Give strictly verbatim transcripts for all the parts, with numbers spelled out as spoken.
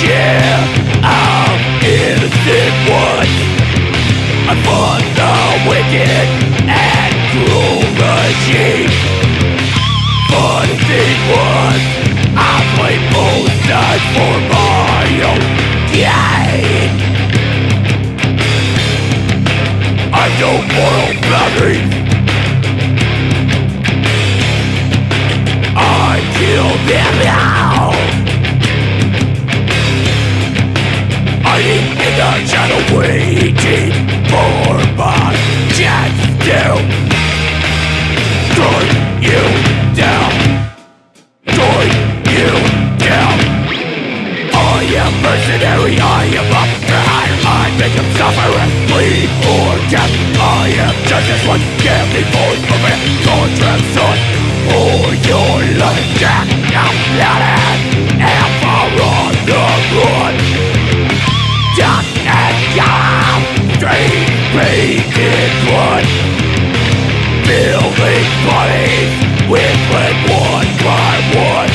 share of innocent ones. I fought the wicked and cruel regime, but as it was, I played both sides for my own gain. I no moral boundaries. I kill them all. Hiding in the shadow, waiting for my chance to turn you down, turn you down. I am mercenary, I am up to hire. I make them suffer and bleed or death. I am just as one, give me voice for me, contract son. For your loving death, I'm loud and far on the run. Death and God, straight painted blood, filling bodies with blood one by one,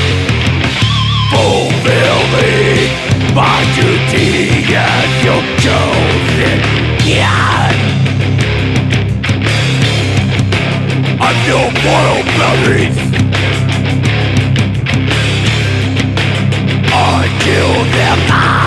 fulfilling my duty as your chosen God. I've no moral boundaries. I kill them all.